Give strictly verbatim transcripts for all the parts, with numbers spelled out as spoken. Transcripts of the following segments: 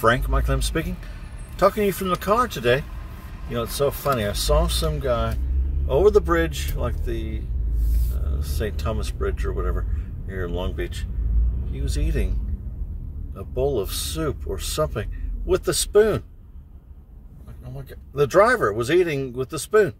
Frank, Mike Clem speaking. Talking to you from the car today. You know, it's so funny. I saw some guy over the bridge, like the uh, Saint Thomas Bridge or whatever, here in Long Beach. He was eating a bowl of soup or something with the spoon. Oh my God. The driver was eating with the spoon.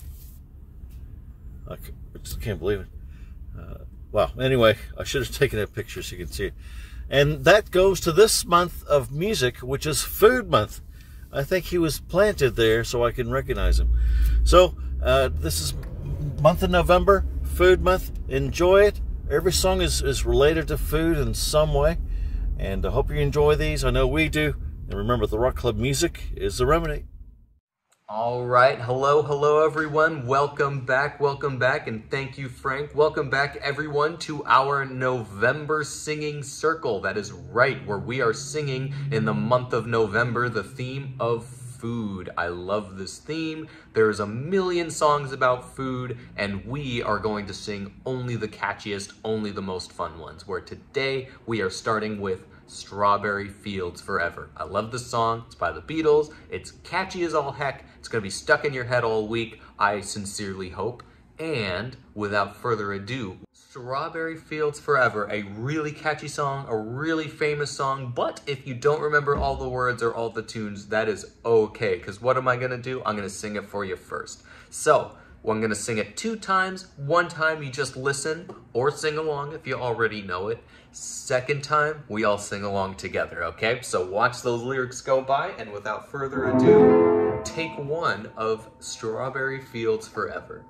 I just can't believe it. Uh, wow. Anyway, I should have taken a picture so you can see it. And that goes to this month of music, which is Food Month. I think he was planted there so I can recognize him. So, uh, this is month of November, Food Month. Enjoy it. Every song is, is related to food in some way. And I hope you enjoy these. I know we do. And remember, the Rock Club music is the remedy. All right. Hello, hello, everyone. Welcome back. Welcome back. And thank you, Frank. Welcome back, everyone, to our November Singing Circle. That is right, where we are singing in the month of November the theme of food. I love this theme. There's a million songs about food, and we are going to sing only the catchiest, only the most fun ones, where today we are starting with Strawberry Fields Forever. I love this song. It's by the Beatles. It's catchy as all heck. It's going to be stuck in your head all week, I sincerely hope. And without further ado, Strawberry Fields Forever, a really catchy song, a really famous song, but if you don't remember all the words or all the tunes, that is okay, because what am I going to do? I'm going to sing it for you first. So, well, I'm going to sing it two times. One time you just listen or sing along if you already know it. Second time, we all sing along together, okay? So watch those lyrics go by, and without further ado, take one of Strawberry Fields Forever.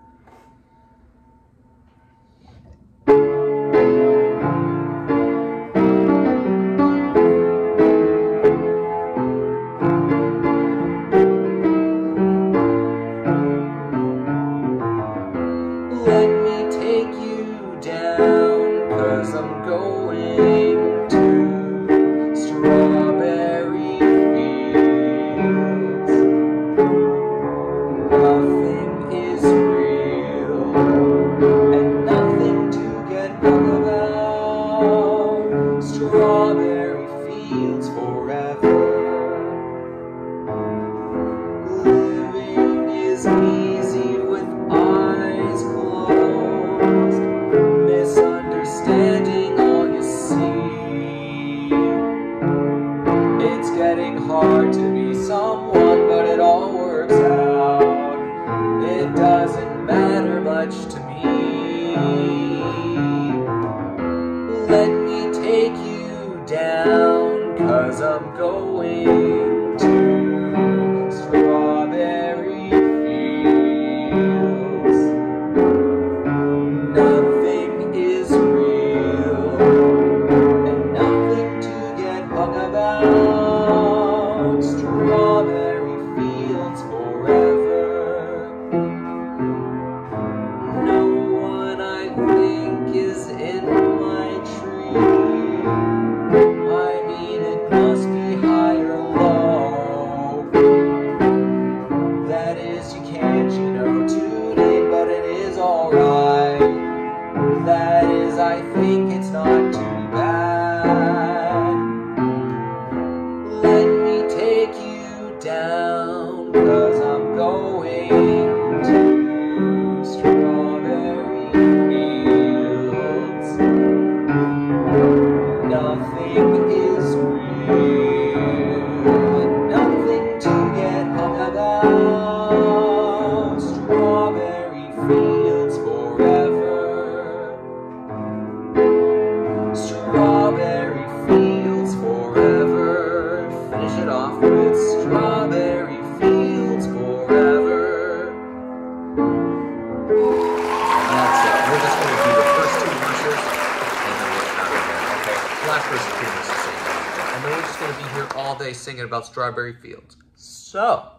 Singing about Strawberry Fields. So,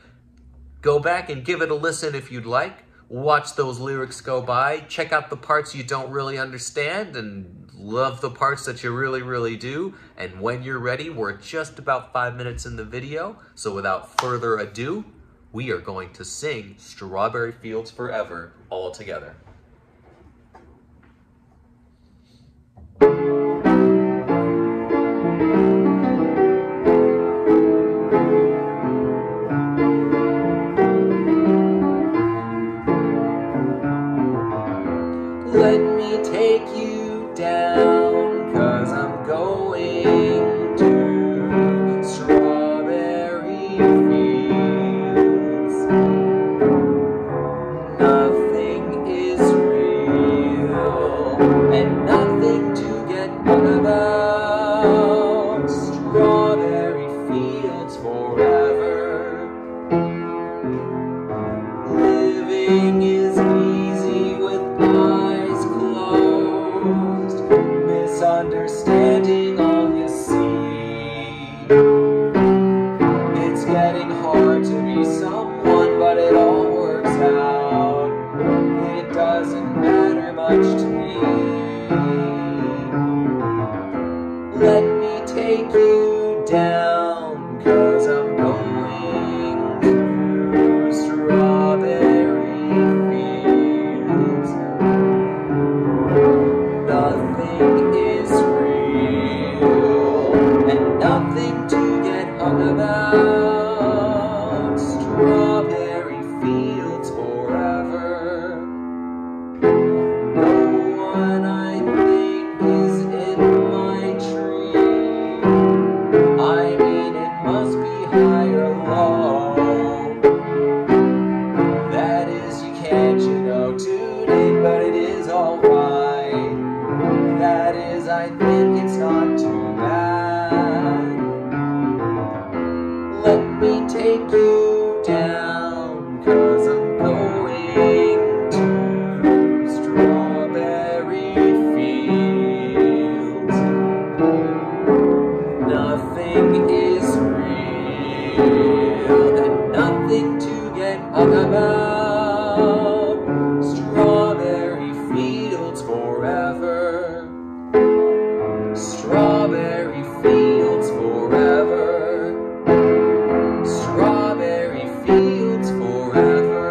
go back and give it a listen if you'd like. Watch those lyrics go by. Check out the parts you don't really understand and love the parts that you really, really do. And when you're ready, we're just about five minutes in the video. So without further ado, we are going to sing Strawberry Fields Forever all together. Nothing is easy with eyes closed. Misunderstanding all you see. It's getting hard to be someone, but it all works out. It doesn't matter much to me. Let me take you down, 'cause I'm going to strawberry fields. Nothing is real and nothing to get hung about. Strawberry fields forever. No one I think is in my tree. I mean, it must be high or low. That is, you can't, you know, tune in, but it is alright. That is, I think it's not too bad. Let me take you down, 'cause I'm going to strawberry fields. Nothing is real and nothing to get hung about. Strawberry fields forever. Strawberry fields forever. Strawberry fields forever.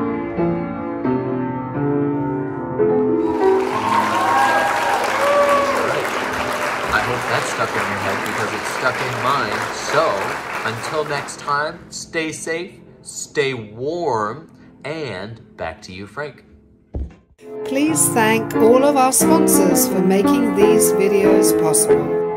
Alright. I hope that stuck in your head because it stuck in mine. So, until next time, stay safe, stay warm, and back to you, Frank. Please thank all of our sponsors for making these videos possible.